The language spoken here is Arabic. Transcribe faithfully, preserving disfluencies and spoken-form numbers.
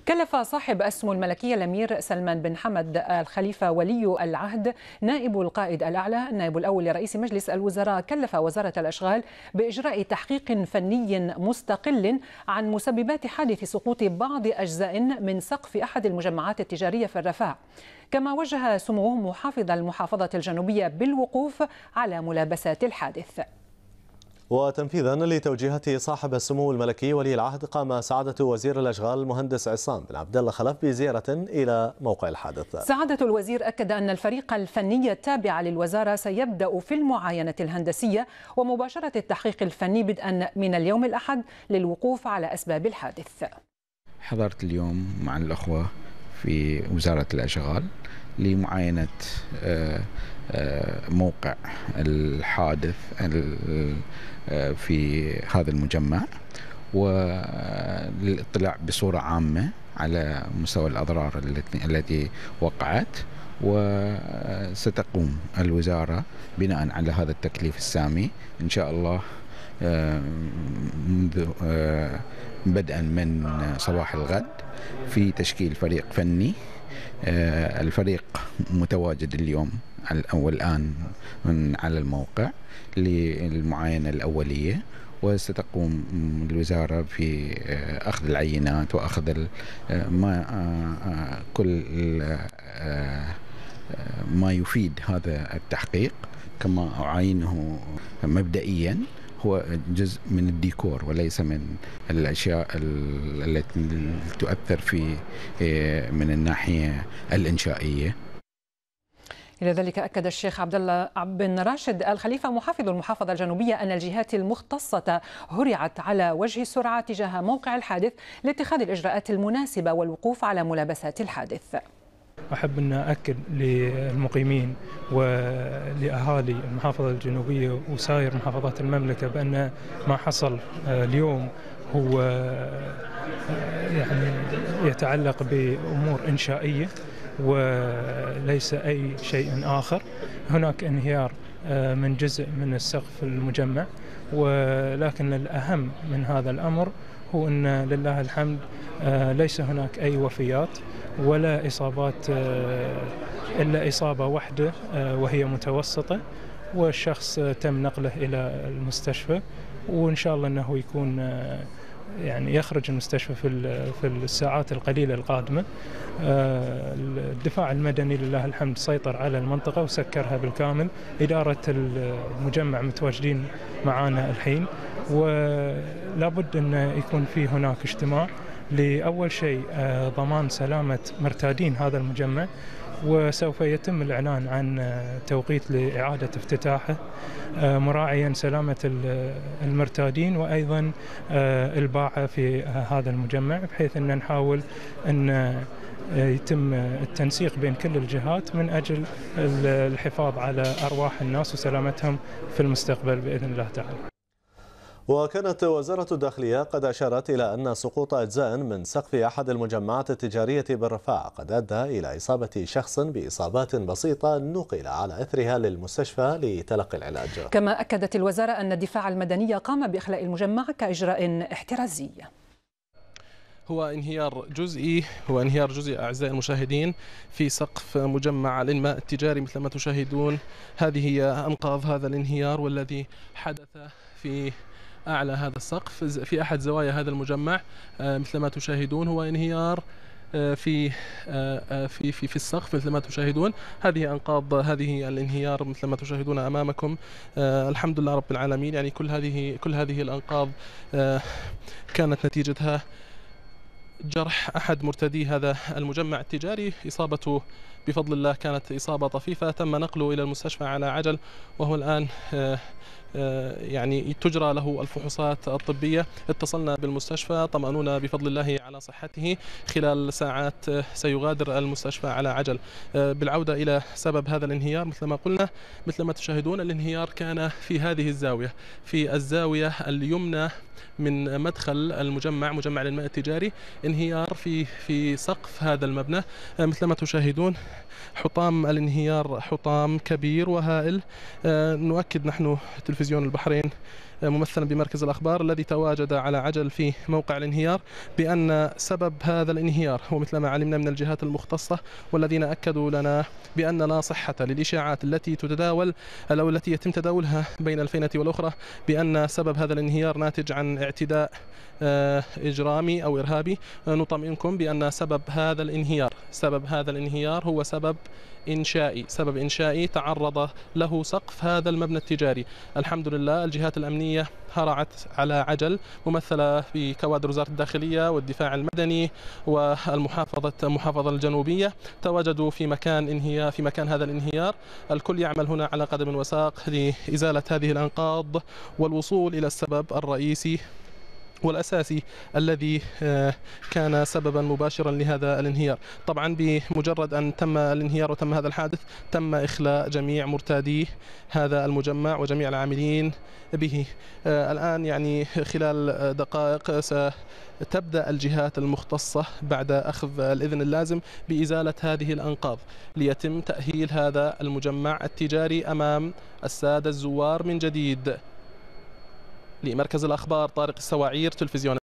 كلف صاحب أسمو الملكية الأمير سلمان بن حمد الخليفة ولي العهد نائب القائد الأعلى النائب الأول لرئيس مجلس الوزراء كلف وزارة الأشغال بإجراء تحقيق فني مستقل عن مسببات حادث سقوط بعض أجزاء من سقف أحد المجمعات التجارية في الرفاع. كما وجه سموه محافظ المحافظة الجنوبية بالوقوف على ملابسات الحادث. وتنفيذا لتوجيهات صاحب السمو الملكي ولي العهد، قام سعادة وزير الأشغال المهندس عصام بن عبد الله خلف بزيارة إلى موقع الحادث. سعادة الوزير أكد أن الفريق الفني التابع للوزارة سيبدأ في المعاينة الهندسية ومباشرة التحقيق الفني بدءا من اليوم الأحد للوقوف على أسباب الحادث. حضرت اليوم مع الأخوة في وزارة الأشغال لمعاينة موقع الحادث في هذا المجمع وللاطلاع بصورة عامة على مستوى الأضرار التي وقعت، وستقوم الوزارة بناء على هذا التكليف السامي إن شاء الله منذ بدءا من صباح الغد في تشكيل فريق فني. الفريق متواجد اليوم أو الآن على الموقع للمعاينة الأولية، وستقوم الوزارة في أخذ العينات وأخذ ما كل ما يفيد هذا التحقيق. كما أعينه مبدئيا هو جزء من الديكور وليس من الأشياء التي تؤثر في من الناحية الإنشائية. إلى ذلك أكد الشيخ عبد الله بن راشد الخليفة محافظ المحافظة الجنوبية أن الجهات المختصة هرعت على وجه السرعة تجاه موقع الحادث لاتخاذ الإجراءات المناسبة والوقوف على ملابسات الحادث. أحب أن أكد للمقيمين ولأهالي المحافظة الجنوبية وسائر محافظات المملكة بأن ما حصل اليوم هو يعني يتعلق بأمور إنشائية وليس أي شيء آخر. هناك انهيار من جزء من السقف المجمع، ولكن الأهم من هذا الأمر هو أن لله الحمد ليس هناك أي وفيات ولا إصابات إلا إصابة واحدة وهي متوسطة، والشخص تم نقله إلى المستشفى، وإن شاء الله أنه يكون يعني يخرج المستشفى في في الساعات القليلة القادمة. الدفاع المدني لله الحمد سيطر على المنطقة وسكرها بالكامل. إدارة المجمع متواجدين معنا الحين، ولا بد أن يكون في هناك اجتماع لأول شيء ضمان سلامة مرتادين هذا المجمع، وسوف يتم الإعلان عن توقيت لإعادة افتتاحه مراعيا سلامة المرتادين وأيضا الباعة في هذا المجمع، بحيث أن نحاول أن يتم التنسيق بين كل الجهات من أجل الحفاظ على أرواح الناس وسلامتهم في المستقبل بإذن الله تعالى. وكانت وزارة الداخلية قد أشارت إلى أن سقوط أجزاء من سقف أحد المجمعات التجارية بالرفاع قد أدى إلى إصابة شخص بإصابات بسيطة نقل على إثرها للمستشفى لتلقي العلاج. كما أكدت الوزارة أن الدفاع المدني قام بإخلاء المجمع كإجراء احترازي. هو انهيار جزئي هو انهيار جزئي أعزائي المشاهدين في سقف مجمع الإنماء التجاري مثل ما تشاهدون. هذه هي أنقاض هذا الانهيار والذي حدث في أعلى هذا السقف في أحد زوايا هذا المجمع. مثل ما تشاهدون هو انهيار في في في في السقف مثل ما تشاهدون. هذه أنقاض هذه الانهيار مثل ما تشاهدون أمامكم. الحمد لله رب العالمين. يعني كل هذه كل هذه الأنقاض كانت نتيجتها جرح أحد مرتدي هذا المجمع التجاري. إصابته بفضل الله كانت إصابة طفيفة، تم نقله إلى المستشفى على عجل، وهو الآن يعني تجرى له الفحوصات الطبية. اتصلنا بالمستشفى طمأنونا بفضل الله على صحته، خلال ساعات سيغادر المستشفى على عجل. بالعودة إلى سبب هذا الانهيار، مثل ما قلنا مثل ما تشاهدون الانهيار كان في هذه الزاوية، في الزاوية اليمنى من مدخل المجمع مجمع الإنماء التجاري. انهيار في في سقف هذا المبنى مثل ما تشاهدون. حطام الانهيار حطام كبير وهائل. نؤكد نحن تلفزيون البحرين ممثلا بمركز الأخبار الذي تواجد على عجل في موقع الانهيار بأن سبب هذا الانهيار هو مثل ما علمنا من الجهات المختصة، والذين أكدوا لنا بأن لا صحة للإشاعات التي تتداول أو التي يتم تداولها بين الفينة والأخرى بأن سبب هذا الانهيار ناتج عن اعتداء إجرامي أو إرهابي. نطمئنكم بأن سبب هذا الانهيار سبب هذا الانهيار هو سبب إنشائي سبب إنشائي تعرض له سقف هذا المبنى التجاري. الحمد لله الجهات الأمنية هرعت على عجل ممثلة بكوادر وزارة الداخلية والدفاع المدني والمحافظة المحافظة الجنوبية، تواجدوا في مكان انهيار في مكان هذا الانهيار. الكل يعمل هنا على قدم وساق لإزالة هذه الأنقاض والوصول إلى السبب الرئيسي والأساسي الذي كان سببا مباشرا لهذا الانهيار. طبعا بمجرد أن تم الانهيار وتم هذا الحادث تم إخلاء جميع مرتادي هذا المجمع وجميع العاملين به. الآن يعني خلال دقائق ستبدأ الجهات المختصة بعد أخذ الإذن اللازم بإزالة هذه الأنقاض ليتم تأهيل هذا المجمع التجاري أمام السادة الزوار من جديد. لمركز الأخبار طارق السواعير، تلفزيون